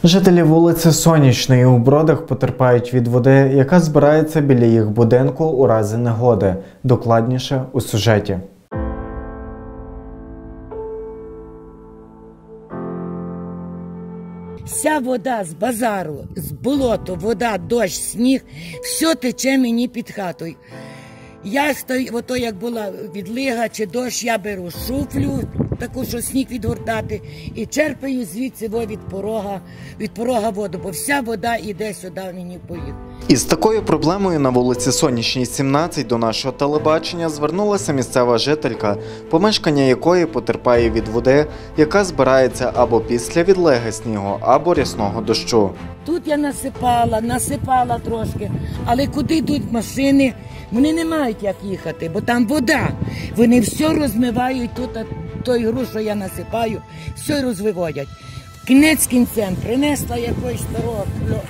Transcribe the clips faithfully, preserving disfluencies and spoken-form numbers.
Жителі вулиці Сонячної у Бродах потерпають від води, яка збирається біля їх будинку у разі негоди. Докладніше у сюжеті. Вся вода з базару, з болоту, вода, дощ, сніг, все тече мені під хатою. Я стою, ото як була відлига чи дощ, я беру шуфлю, таку, що сніг відгортати, і черпаю звідси від порога, від порога воду, бо вся вода йде сюди мені в поїзд. Із такою проблемою на вулиці Сонячній, сімнадцять до нашого телебачення звернулася місцева жителька, помешкання якої потерпає від води, яка збирається або після відлиги снігу, або рясного дощу. Тут я насипала, насипала трошки, але куди йдуть машини, вони не мають як їхати, бо там вода. Вони все розмивають тут, а той груз, що я насипаю, все розвиводять. Кінець кінцем принесла якогось старого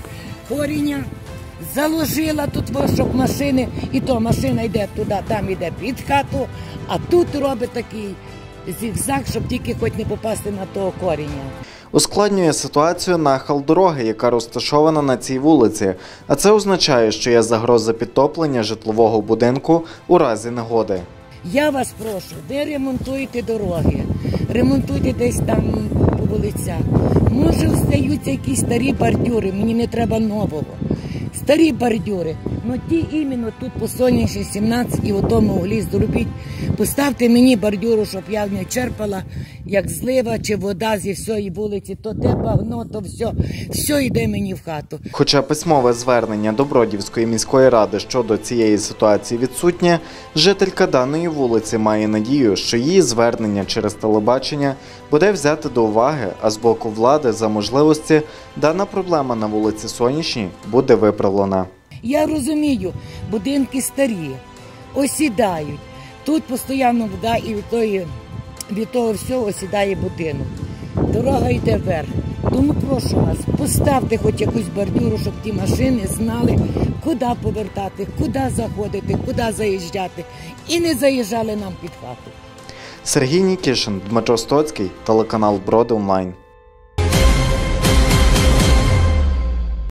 коріння, заложила тут, щоб машини, і то машина йде туди, там йде під хату, а тут робить такий зігзаг, щоб тільки хоч не попасти на того коріння. Ускладнює ситуацію нахил дороги, яка розташована на цій вулиці, а це означає, що є загроза підтоплення житлового будинку у разі негоди. Я вас прошу, де ремонтуєте дороги, ремонтуйте десь там по вулицях. Може, остаються якісь старі бордюри, мені не треба нового. Старі бордюри, ну ті іменно тут по Сонячній, сімнадцять і в тому углі зробіть. Поставте мені бордюру, щоб я не черпала, як злива чи вода зі всієї вулиці, то те багно, то все, все йде мені в хату. Хоча письмове звернення до Бродівської міської ради щодо цієї ситуації відсутнє, жителька даної вулиці має надію, що її звернення через телебачення буде взяти до уваги, а з боку влади за можливості дана проблема на вулиці Сонячній буде виправлена. Я розумію, будинки старі, осідають. Тут постійно вода і від, тої, від того всього осідає будинок. Дорога йде вверх. Тому прошу вас, поставте хоч якусь бордюру, щоб ті машини знали, куди повертати, куди заходити, куди заїжджати. І не заїжджали нам під хату. Сергій Нікішин, Дмитро Стоцький, телеканал Броди онлайн.